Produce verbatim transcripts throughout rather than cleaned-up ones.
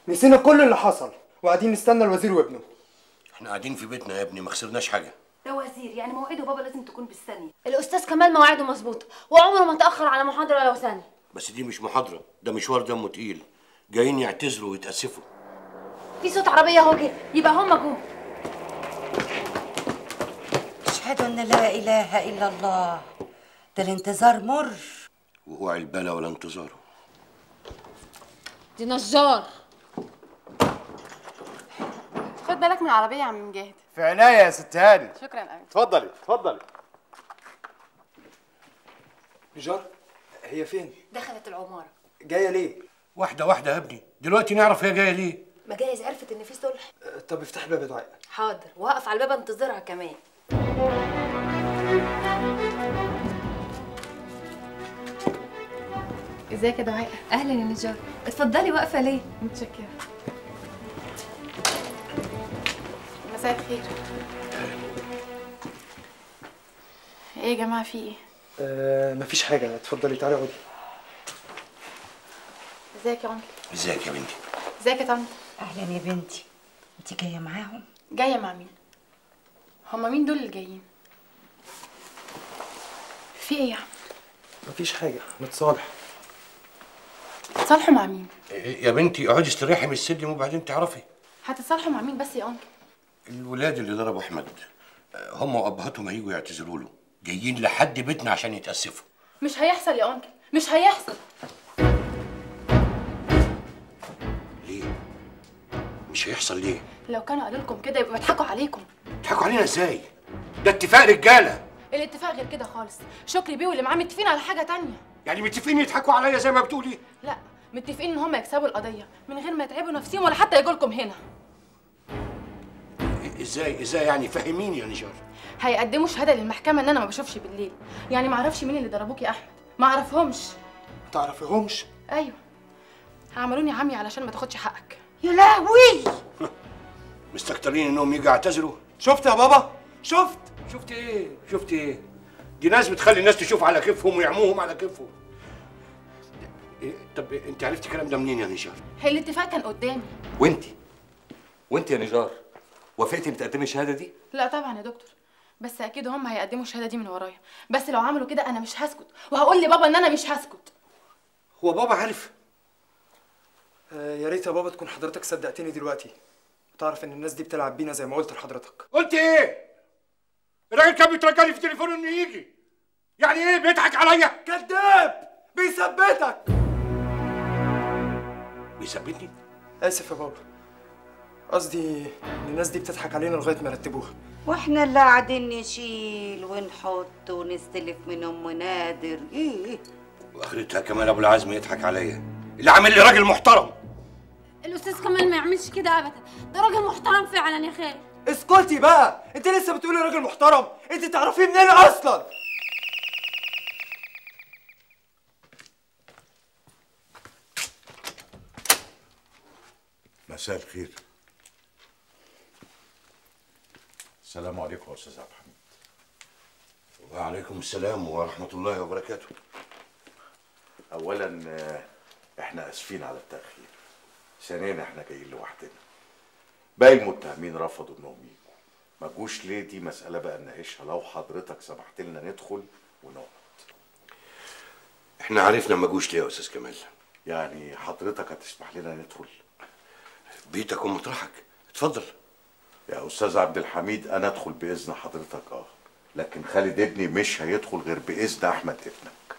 نسينا كل اللي حصل وقاعدين نستنى الوزير وابنه. احنا قاعدين في بيتنا يا ابني، ما خسرناش حاجه. ده وزير يعني مواعيده بابا لازم تكون بالثانيه. الاستاذ كمال مواعيده مظبوطه وعمره ما اتاخر على محاضره لو ثانيه. بس دي مش محاضره، ده مشوار دمه تقيل، جايين يعتذروا ويتاسفوا. في صوت عربيه اهو جه، يبقى هم جم. أشهد أن لا إله إلا الله. ده الانتظار مر. وهو علبالة ولا انتظاره. دي نجار. خد بالك من العربيه يا عم مجاهد. في عناية يا ست هاني. شكرا قوي. اتفضلي اتفضلي. نجار هي فين؟ دخلت العماره. جايه ليه؟ واحده واحده يا ابني، دلوقتي نعرف هي جايه ليه. ما جايز عرفت ان في صلح. أه طب افتح باب دعاء. حاضر، واقف على الباب انتظرها كمان. ازيك يا دعاء؟ اهلا يا نجار. اتفضلي، واقفه ليه؟ متشكره. مساء الخير. ايه يا جماعه في ايه؟ أه مفيش حاجه، اتفضلي تعالي اقعدي. ازيك يا عمر؟ ازيك يا بنتي؟ ازيك يا طنط؟ أهلا يا بنتي. أنت جاية معاهم؟ جايه مع مين؟ هما مين دول اللي جايين؟ في ايه يا عم؟ مفيش حاجه، نتصالح. تصالحوا مع مين؟ يا بنتي اقعدي استريحي من السلم وبعدين تعرفي. هتتصالحوا مع مين بس يا انكل؟ الولاد اللي ضربوا احمد هم وابهاتهم هيجوا يعتذروا له، جايين لحد بيتنا عشان يتاسفوا. مش هيحصل يا انكل، مش هيحصل. ليه؟ مش هيحصل ليه؟ لو كانوا قالوا لكم كده يبقوا بيضحكوا عليكم. بيضحكوا علينا ازاي؟ ده اتفاق رجاله. الاتفاق غير كده خالص، شكري بيه واللي معاه متفقين على حاجه تانية. يعني متفقين يضحكوا عليا زي ما بتقولي؟ لا، متفقين ان هم يكسبوا القضيه من غير ما يتعبوا نفسهم ولا حتى يجوا لكم هنا. ازاي ازاي يعني؟ فهميني يا نجار. هيقدموا شهاده للمحكمه ان انا ما بشوفش بالليل، يعني ما اعرفش مين اللي ضربوك يا احمد، ما اعرفهمش. ما تعرفيهمش؟ ايوه، هعملوني عمي علشان ما تاخدش حقك. يا لهوي. مستكترين انهم يجوا يعتذروا؟ شفت يا بابا؟ شفت؟ شفت ايه؟ شفت ايه؟ دي ناس بتخلي الناس تشوف على كيفهم ويعموهم على كيفهم. إيه؟ طب انت عرفتي الكلام ده منين يا نجار؟ الاتفاق كان قدامي. وانت وانت يا نجار وافقتي بتقدمي الشهاده دي؟ لا طبعا يا دكتور، بس اكيد هم هيقدموا الشهاده دي من ورايا، بس لو عملوا كده انا مش هسكت، وهقول لبابا ان انا مش هسكت. هو بابا عارف؟ أه يا ريت يا بابا تكون حضرتك صدقتني دلوقتي وتعرف ان الناس دي بتلعب بينا زي ما قلت لحضرتك. قلت ايه؟ الراجل كان بيترجى في تليفونه انه يجي. يعني ايه بيضحك عليا؟ كذاب، بيثبتك. بيثبتني؟ اسف يا بابا، قصدي ان الناس دي بتضحك علينا لغايه ما رتبوها. واحنا اللي قاعدين نشيل ونحط ونستلف من ام نادر. ايه واخرتها كمان ابو العزم يضحك عليا اللي عامل لي راجل محترم. الاستاذ كمال ما يعملش كده ابدا، ده راجل محترم فعلا يا خالد. اسكتي بقى، انت لسه بتقولي راجل محترم؟ انت تعرفيه منين اصلا؟ مساء الخير. السلام عليكم يا استاذ عبد الحميد. وعليكم السلام ورحمه الله وبركاته. اولا احنا اسفين على التاخير، ثانيا احنا جايين لوحدنا، باقي المتهمين رفضوا انهم يجوا. ما جوش ليه دي مساله بقى نناقشها لو حضرتك سمحت لنا ندخل ونقعد. احنا عرفنا ما جوش ليه يا استاذ كمال. يعني حضرتك هتسمح لنا ندخل؟ بيتك ومطرحك، اتفضل. يا استاذ عبد الحميد انا ادخل باذن حضرتك اه، لكن خالد ابني مش هيدخل غير باذن احمد ابنك.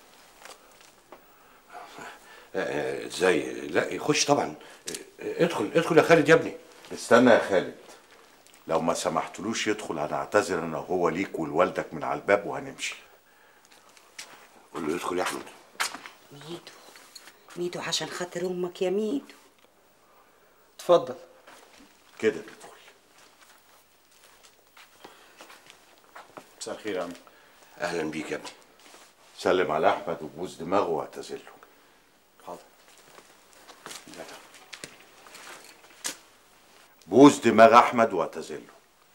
ازاي؟ لا يخش طبعا. ادخل ادخل يا خالد يا ابني. استنى يا خالد، لو ما سمحتلوش يدخل هنعتذر انا وهو ليك ولوالدك من على الباب وهنمشي. قول له يدخل يا احمد. ميدو ميدو عشان خاطر امك يا ميدو. اتفضل. كده تدخل. مساء الخير يا عم. اهلا بيك يا ابني. سلم على احمد وبوس دماغه واعتذر له. حاضر. بوس دماغ احمد واعتذر له.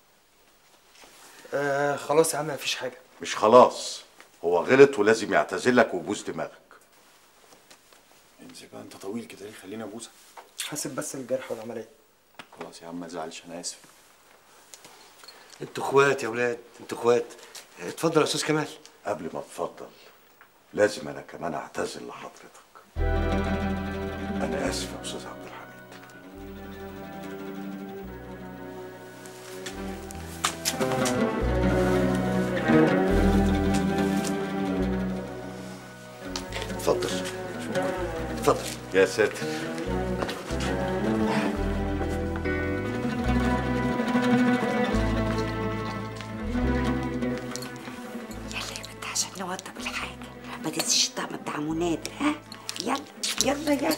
آه خلاص يا عم مفيش حاجه. مش خلاص، هو غلط ولازم يعتذر لك وبوس دماغك. انزل بقى، انت طويل كده ليه؟ خليني ابوسك. حاسب بس الجرح والعمليه. خلاص يا عم ما تزعلش، انا اسف. انتوا اخوات يا ولاد، انتوا اخوات. اتفضل يا استاذ كمال. قبل ما تفضل لازم انا كمان اعتذر لحضرتك. انا اسف يا استاذ عبد الحميد. اتفضل اتفضل يا ساتر. عشان نوضب الحاجة ما تنسيش الطقم بتاع منادر. ها يلا يلا يلا.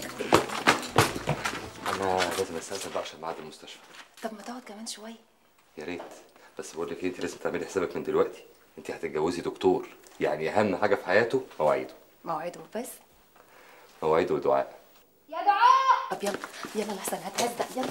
انا لازم استنزل بقى عشان ميعاد المستشفى. طب ما تقعد كمان شويه. يا ريت، بس بقول لك ايه، انت لازم تعملي حسابك من دلوقتي، انت هتتجوزي دكتور، يعني اهم حاجه في حياته مواعيده. موعده بس. مواعيده ودعاء. يا دعاء. طب يلا يلا لحسن هتهزق. يلا.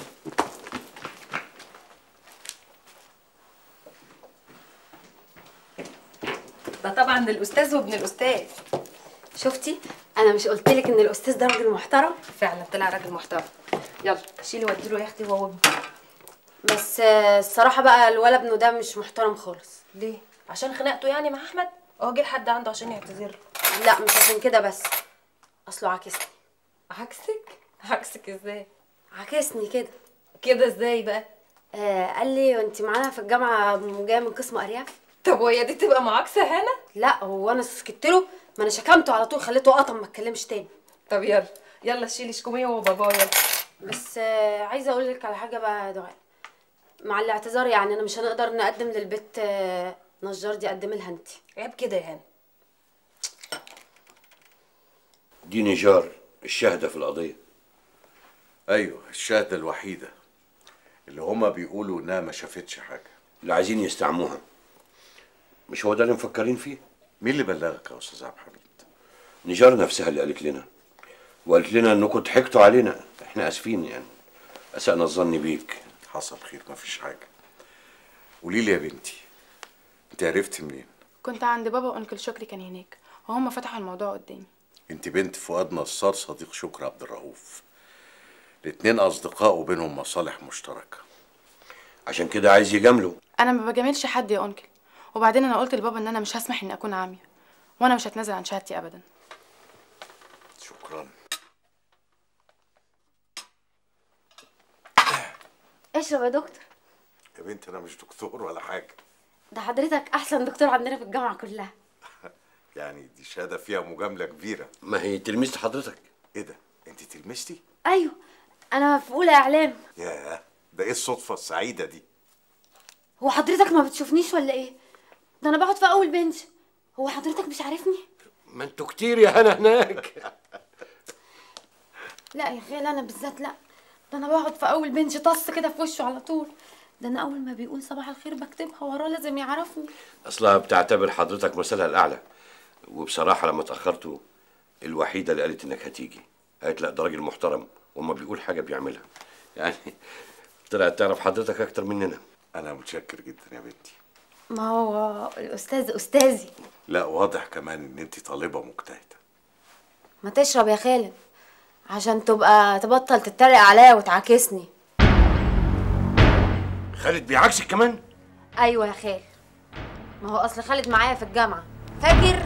ده طبعا للاستاذ وابن الاستاذ. شفتي؟ انا مش قلت لك ان الاستاذ ده راجل محترم؟ فعلا طلع راجل محترم. يلا شيلي ودي له يا اختي هو وابنه. بس آه، الصراحه بقى الولد ابنه ده مش محترم خالص. ليه؟ عشان خناقته يعني مع احمد؟ هو جه لحد عنده عشان يعتذر له. لا مش عشان كده بس، اصله عاكسني. عكسك؟ عكسك ازاي؟ عاكسني كده. كده ازاي بقى؟ آه قال لي وانت معانا في الجامعه جايه من قسم ارياف. طب وهي دي تبقى معاكسه هنا؟ لا هو انا سكت له، ما انا شكمته على طول، خليته قطم ما اتكلمش تاني. طب يلا يلا شيلي شكوميه وبابا يلا. بس آه عايزه اقول لك على حاجه بقى يا دعاء، مع الاعتذار يعني انا مش هنقدر نقدم للبت آه نجار دي، قدمي لها انت. عيب كده يا هاني. دي نجار الشاهده في القضيه. ايوه الشاهده الوحيده اللي هما بيقولوا انها ما شافتش حاجه. اللي عايزين يستعموها. مش هو ده اللي مفكرين فيه؟ مين اللي بلغك يا استاذ عبد الحميد؟ نجار نفسها اللي قالت لنا، وقالت لنا انكم ضحكتوا علينا، احنا اسفين يعني، اسأنا الظن بيك. حصل خير مفيش حاجه. قولي لي يا بنتي، انت عرفتي منين؟ كنت عند بابا وانكل شكري كان هناك وهم فتحوا الموضوع قدامي. انت بنت فؤاد نصار صديق شكري عبد الرؤوف، الاتنين اصدقاء وبينهم مصالح مشتركه. عشان كده عايز يجامله. انا ما بجاملش حد يا انكل، وبعدين انا قلت لبابا ان انا مش هسمح اني اكون عاميه، وانا مش هتنازل عن شهادتي ابدا. شكرا. اشرب يا دكتور. يا بنتي انا مش دكتور ولا حاجه. ده حضرتك احسن دكتور عندنا في الجامعه كلها. يعني دي شهاده فيها مجامله كبيره. ما هي تلميذة حضرتك. ايه ده؟ انت تلمستي؟ ايوه انا في اولى اعلام. ياه ده ايه الصدفه السعيده دي؟ هو حضرتك ما بتشوفنيش ولا ايه؟ ده انا بقعد في اول بنش. هو حضرتك مش عارفني؟ ما انتوا كتير يا هنا هناك. لا يا خال انا بالذات لا، ده انا بقعد في اول بنش طص كده في وشه على طول. ده انا اول ما بيقول صباح الخير بكتبها وراه، لازم يعرفني. اصلها بتعتبر حضرتك مثلها الاعلى، وبصراحه لما اتاخرتوا الوحيده اللي قالت انك هتيجي قالت لا ده راجل محترم وما بيقول حاجه بيعملها، يعني طلعت تعرف حضرتك اكتر مننا. انا متشكر جدا يا بنتي. ما هو الاستاذ استاذي. لا واضح كمان ان انت طالبه مجتهده. ما تشرب يا خالد عشان تبقى تبطل تتريق عليا وتعاكسني. خالد بيعكسك كمان؟ ايوه يا خال، ما هو اصل خالد معايا في الجامعه، فاكر؟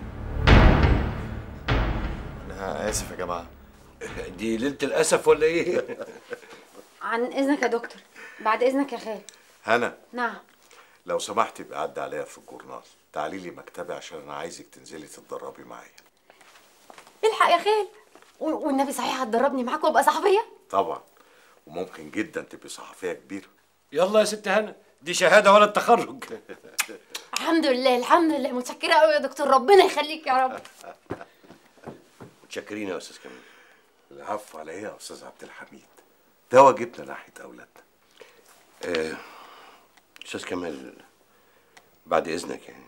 انا اسف يا جماعه. دي ليله الاسف ولا ايه؟ عن اذنك يا دكتور. بعد اذنك يا خال. هنا نعم. لو سمحتي ابقى عدي عليا في الجورنال، تعالي لي مكتبي عشان انا عايزك تنزلي تتدربي معايا. الحق يا خال، و- والنبي صحيح هتدربني معاك وابقى صحفيه؟ طبعا، وممكن جدا تبقي صحفيه كبيره. يلا يا ست هنا، دي شهاده ولا التخرج. الحمد لله الحمد لله، متشكره قوي يا دكتور، ربنا يخليك يا رب. متشكرين يا استاذ كمال. العفو على ايه يا استاذ عبد الحميد، ده واجبنا ناحيه اولادنا. آه، استاذ كمال بعد اذنك يعني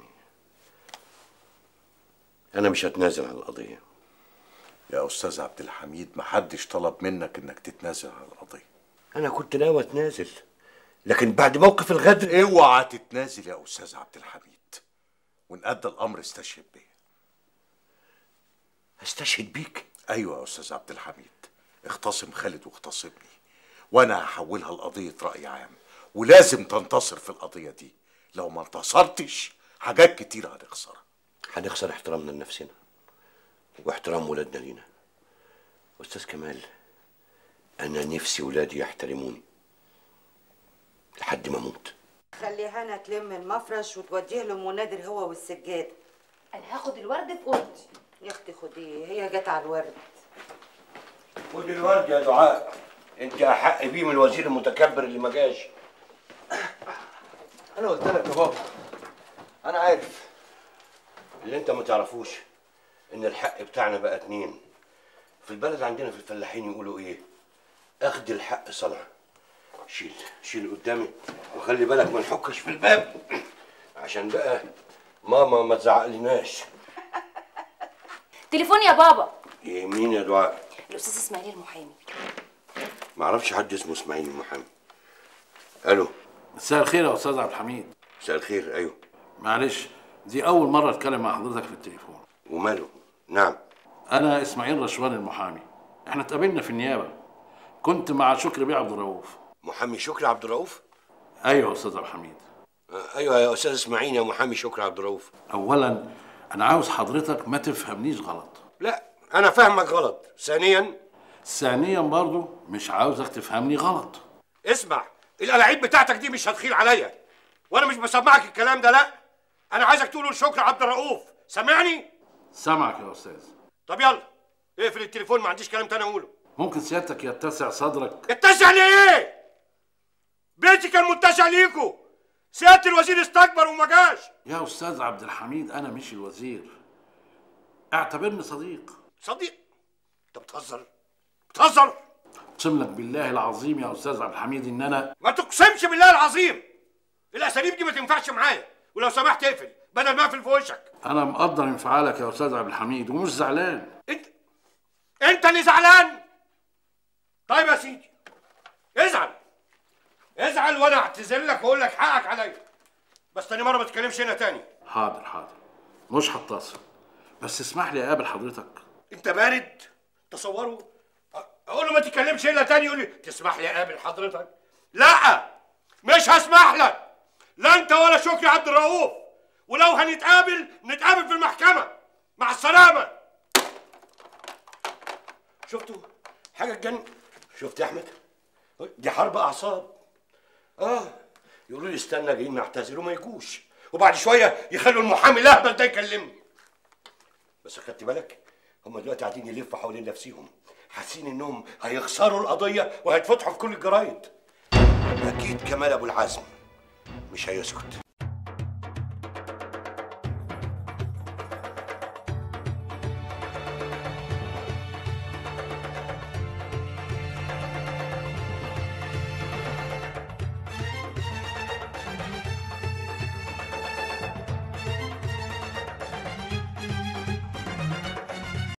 انا مش هتنازل عن القضيه. يا استاذ عبد الحميد محدش طلب منك انك تتنازل عن القضيه. انا كنت ناوي اتنازل، لكن بعد موقف الغدر. اوعى تتنازل يا استاذ عبد الحميد، وان ادى الامر استشهد بيه. استشهد بيك؟ ايوه يا استاذ عبد الحميد، اختصم خالد واختصمني، وانا هحولها لقضيه راي عام، ولازم تنتصر في القضيه دي. لو ما انتصرتش حاجات كتير هنخسرها. هنخسر احترامنا لنفسنا واحترام ولادنا لينا. استاذ كمال، انا نفسي ولادي يحترموني لحد ما اموت. خلي هنا تلم المفرش وتوديه لام نادر هو والسجاده. انا هاخد الورد في اوضتي. يا اختي خديه، هي جت على الورد. خد الورد يا دعاء، انت احق بيه من الوزير المتكبر اللي ما جاش. انا قلت لك يا بابا، انا عارف. اللي انت ما تعرفوش ان الحق بتاعنا بقى اتنين. في البلد عندنا في الفلاحين يقولوا ايه؟ اخد الحق صنعه. شيل شيل قدامي وخلي بالك ما نحكش في الباب عشان بقى ماما ما تزعقلناش. تليفون يا بابا. ايه مين يا دعاء؟ الاستاذ اسماعيل المحامي. ما اعرفش حد اسمه اسماعيل المحامي. الو. مساء الخير يا استاذ عبد الحميد. مساء الخير. ايوه معلش، دي اول مره اتكلم مع حضرتك في التليفون. وماله؟ نعم. انا اسماعيل رشوان المحامي. احنا اتقابلنا في النيابه. كنت مع شكري بيه عبد الرؤوف. محامي شكري عبد الرؤوف؟ ايوه يا استاذ عبد الحميد. آه ايوه يا استاذ اسماعيل يا محامي شكري عبد الرؤوف. اولا انا عاوز حضرتك ما تفهمنيش غلط. لا انا فاهمك غلط. ثانيا ثانيا برضو مش عاوزك تفهمني غلط. اسمع، الألاعيب بتاعتك دي مش هتخيل عليا، وانا مش بسمعك الكلام ده. لا انا عايزك تقوله لشكري عبد الرؤوف. سامعني؟ سامعك يا استاذ. طب يلا اقفل التليفون، ما عنديش كلام تاني اقوله. ممكن سيادتك يتسع صدرك؟ اتسع ليه؟ بيتي كان متسع ليكوا، سيادة الوزير استكبر وما جاش. يا استاذ عبد الحميد انا مش الوزير، اعتبرني صديق. صديق؟ انت بتهزر بتهزر. اقسم لك بالله العظيم يا استاذ عبد الحميد ان انا ما تقسمش بالله العظيم. الاساليب دي ما تنفعش معايا، ولو سمحت اقفل بدل ما اقفل في وشك. انا مقدر انفعالك يا استاذ عبد الحميد ومش زعلان. انت انت اللي زعلان. طيب يا سيدي ازعل ازعل وانا اعتذر لك واقول لك حقك عليا، بس تاني مره ما تتكلمش هنا تاني. حاضر حاضر مش هتصل، بس اسمح لي اقابل حضرتك. انت بارد. تصوروا اقول له ما تتكلمش هنا تاني يقول لي تسمح لي اقابل حضرتك. لا مش هسمح لك، لا انت ولا شكري عبد الرؤوف، ولو هنتقابل نتقابل في المحكمه. مع السلامه. شفتوا حاجه تجنن؟ شفت يا احمد؟ دي حرب اعصاب. اه يقولوا لي استنى جايين نعتذر وما يجوش، وبعد شويه يخلوا المحامي الاهبل ده يكلمني. بس خدت بالك هم دلوقتي قاعدين يلفوا حوالين نفسيهم، حاسين انهم هيخسروا القضيه وهيتفتحوا في كل الجرايد. اكيد كمال ابو العزم مش هيسكت.